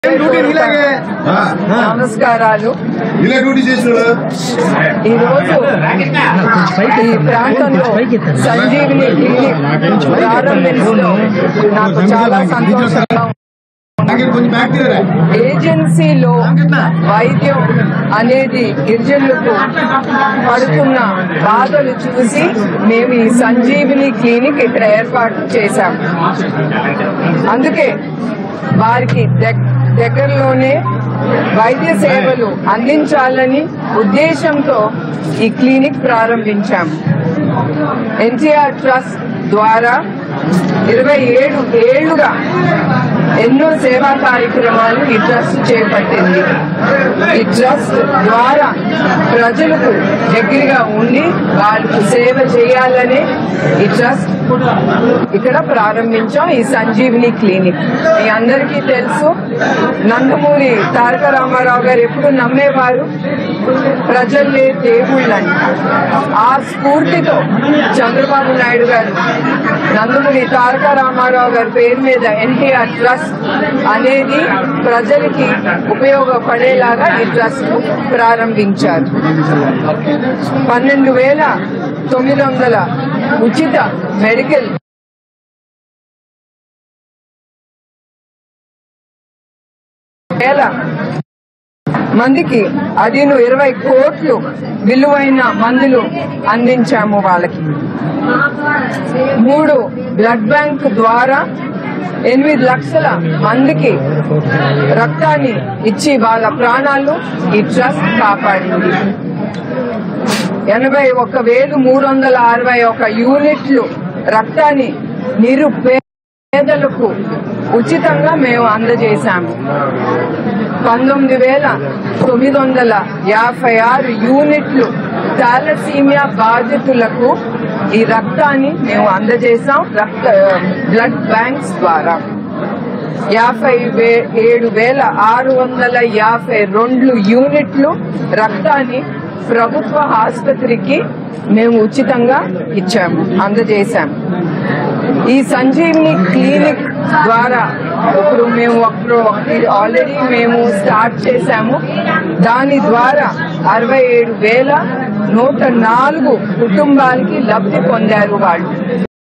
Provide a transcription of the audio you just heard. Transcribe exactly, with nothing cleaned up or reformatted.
నమస్కారాలు. ఈ రోజు ఈ ప్రాంతంలో సంజీవిని క్లినిక్ ప్రారంభించడం నాకు చాలా సంతోషంగా ఉంది. ఏజెన్సీలో వైద్యం అనేది గిరిజనులకు పడుతున్న బాధలు చూసి మేము ఈ సంజీవిని క్లినిక్ ఇక్కడ ఏర్పాటు చేశాం. అందుకే వారికి దగ్గరలోనే వైద్య సేవలు అందించాలని ఉద్దేశంతో ఈ క్లినిక్ ప్రారంభించాం. ఎన్టీఆర్ ట్రస్ట్ ద్వారా ఇరవై ఏడు ఏళ్లుగా ఎన్నో సేవా కార్యక్రమాలు ఈ ట్రస్ట్ చేపట్టింది. ఈ ట్రస్ట్ ద్వారా ప్రజలకు దగ్గరగా ఉండి వాళ్ళకు సేవ చేయాలని ఈ ట్రస్ట్ ఇక్కడ ప్రారంభించాం. ఈ సంజీవిని క్లినిక్ మీ అందరికీ తెలుసు. నందమూరి తారక రామారావు గారు ఎప్పుడు నమ్మేవారు ప్రజల్లే దేవుళ్ళని. ఆ స్ఫూర్తితో చంద్రబాబు నాయుడు గారు నందమూరి తారక రామారావు గారి పేరు మీద ఎన్టీఆర్ ట్రస్ట్ అనేది ప్రజలకి ఉపయోగపడేలాగా ఈ ట్రస్ట్ ప్రారంభించారు. పన్నెండు వేల తొమ్మిది వందల ఉచిత మెడికల్ వేల మందికి అదిను ఇరవై కోట్లు విలువైన మందులు అందించాము. వాళ్ళకి మూడు బ్లడ్ బ్యాంక్ ద్వారా ఎనిమిది లక్షల మందికి రక్తాన్ని ఇచ్చి వాళ్ళ ప్రాణాలు ఈ ట్రస్ట్ కాపాడింది. ఎనభై ఒక వేలు మూడు వందల అరవై ఒక యూనిట్లు రక్తాన్ని నిరుపేదలకు ఉచితంగా మేము అందజేశాము. పంతొమ్మిది వేల తొమ్మిది వందల యాభై ఆరు యూనిట్లు థాలసీమియా బాధితులకు ఈ రక్తాన్ని మేము అందజేశాం రక్త బ్లడ్ బ్యాంక్స్ ద్వారా. యాభై ఏడు వేల ఆరు వందల యాభై రెండు యూనిట్లు రక్తాన్ని ప్రభుత్వ ఆసుపత్రికి మేము ఉచితంగా ఇచ్చాము, అందజేశాము. ఈ సంజీవిని క్లినిక్ ద్వారా ఇప్పుడు మేము ఆల్రెడీ మేము స్టార్ట్ చేశాము. దాని ద్వారా అరవై ఏడు వేల నూట నాలుగు కుటుంబాలకి లబ్ధి పొందారు వాళ్ళు.